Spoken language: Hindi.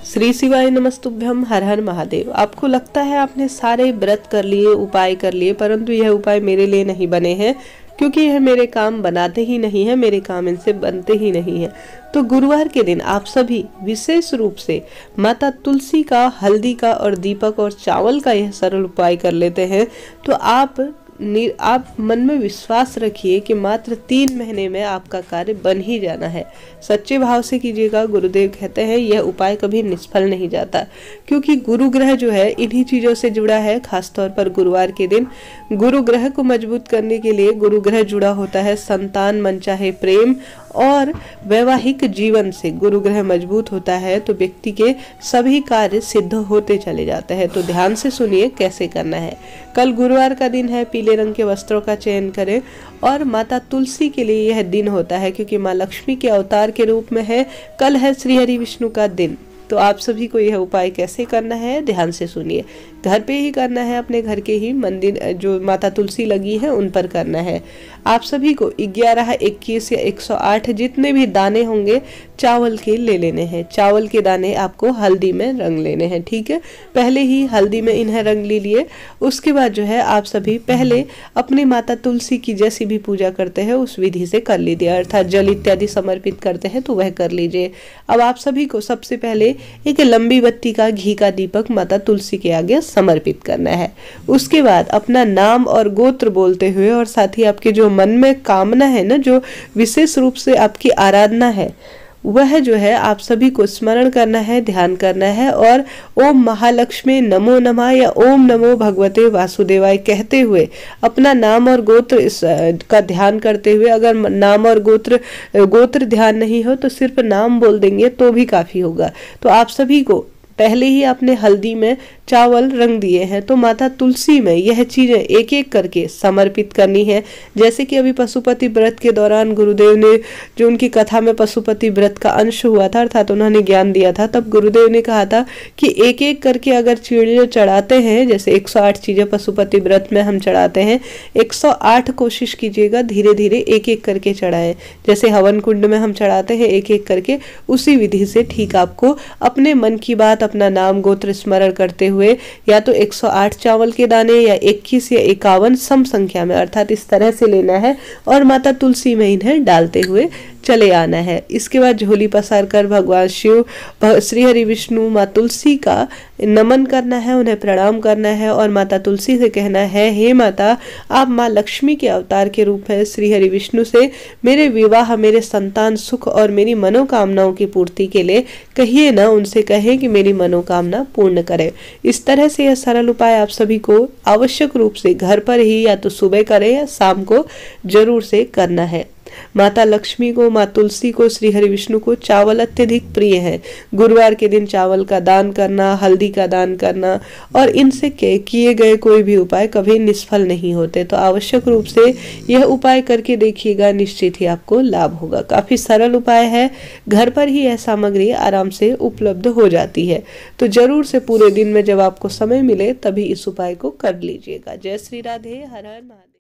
श्री शिवाय नमस्तुभ्यम। हर हर महादेव। आपको लगता है आपने सारे व्रत कर लिए, उपाय कर लिए, परंतु यह उपाय मेरे लिए नहीं बने हैं क्योंकि यह मेरे काम बनाते ही नहीं है, मेरे काम इनसे बनते ही नहीं है। तो गुरुवार के दिन आप सभी विशेष रूप से माता तुलसी का, हल्दी का और दीपक और चावल का यह सरल उपाय कर लेते हैं तो आप मन में विश्वास रखिए कि मात्र 3 महीने में आपका कार्य बन ही जाना है। सच्चे भाव से कीजिएगा। गुरुदेव कहते हैं यह उपाय कभी निष्फल नहीं जाता, क्योंकि गुरु ग्रह जो है इन्हीं चीजों से जुड़ा है। खासतौर पर गुरुवार के दिन गुरु ग्रह को मजबूत करने के लिए गुरु ग्रह जुड़ा होता है संतान, मनचाहे प्रेम और वैवाहिक जीवन से। गुरु ग्रह मजबूत होता है तो व्यक्ति के सभी कार्य सिद्ध होते चले जाते हैं। तो ध्यान से सुनिए कैसे करना है। कल गुरुवार का दिन है, पीले रंग के वस्त्रों का चयन करें और माता तुलसी के लिए यह दिन होता है क्योंकि माँ लक्ष्मी के अवतार के रूप में है। कल है श्री हरि विष्णु का दिन। तो आप सभी को यह उपाय कैसे करना है ध्यान से सुनिए। घर पे ही करना है, अपने घर के ही मंदिर जो माता तुलसी लगी है उन पर करना है। आप सभी को 11, 21 या 108 जितने भी दाने होंगे चावल के ले लेने हैं। चावल के दाने आपको हल्दी में रंग लेने हैं, ठीक है। पहले ही हल्दी में इन्हें रंग लीजिए। उसके बाद जो है आप सभी पहले अपनी माता तुलसी की जैसी भी पूजा करते हैं उस विधि से कर लीजिए, अर्थात जल इत्यादि समर्पित करते हैं तो वह कर लीजिए। अब आप सभी को सबसे पहले एक लंबी बत्ती का घी का दीपक माता तुलसी के आगे समर्पित करना है। उसके बाद अपना नाम और गोत्र बोलते हुए और साथ ही आपके जो मन में कामना है ना, जो विशेष रूप से आपकी आराधना है, वह जो है आप सभी को स्मरण करना है, ध्यान करना है और ओम महालक्ष्मी नमो नमः या ओम नमो भगवते वासुदेवाय कहते हुए अपना नाम और गोत्र का ध्यान करते हुए, अगर नाम और गोत्र ध्यान नहीं हो तो सिर्फ नाम बोल देंगे तो भी काफी होगा। तो आप सभी को पहले ही आपने हल्दी में चावल रंग दिए हैं तो माता तुलसी में यह चीजें एक एक करके समर्पित करनी है। जैसे कि अभी पशुपति व्रत के दौरान गुरुदेव ने जो उनकी कथा में पशुपति व्रत का अंश हुआ था, अर्थात उन्होंने ज्ञान दिया था, तब गुरुदेव ने कहा था कि एक एक करके अगर चीजें चढ़ाते हैं, जैसे 108 चीजें पशुपति व्रत में हम चढ़ाते हैं, 108 कोशिश कीजिएगा धीरे धीरे एक एक करके चढ़ाएं। जैसे हवन कुंड में हम चढ़ाते हैं एक एक करके, उसी विधि से ठीक आपको अपने मन की बात, अपना नाम गोत्र स्मरण करते हुए या तो 108 चावल के दाने या 21 या 51 सम संख्या में, अर्थात इस तरह से लेना है और माता तुलसी में इन्हें डालते हुए चले आना है। इसके बाद झोली पसार कर भगवान शिव, श्री हरि विष्णु, माँ तुलसी का नमन करना है, उन्हें प्रणाम करना है और माता तुलसी से कहना है, हे माता, आप माँ लक्ष्मी के अवतार के रूप है। श्री हरि विष्णु से मेरे विवाह, मेरे संतान सुख और मेरी मनोकामनाओं की पूर्ति के लिए कहिए ना, उनसे कहें कि मेरी मनोकामना पूर्ण करें। इस तरह से यह सरल उपाय आप सभी को आवश्यक रूप से घर पर ही या तो सुबह करें या शाम को जरूर से करना है। माता लक्ष्मी को, माँ तुलसी को, श्री हरि विष्णु को चावल अत्यधिक प्रिय है। गुरुवार के दिन चावल का दान करना, हल्दी का दान करना और इनसे किए गए कोई भी उपाय कभी निष्फल नहीं होते। तो आवश्यक रूप से यह उपाय करके देखिएगा, निश्चित ही आपको लाभ होगा। काफी सरल उपाय है, घर पर ही यह सामग्री आराम से उपलब्ध हो जाती है। तो जरूर से पूरे दिन में जब आपको समय मिले तभी इस उपाय को कर लीजिएगा। जय श्री राधे। हर हर महादेव।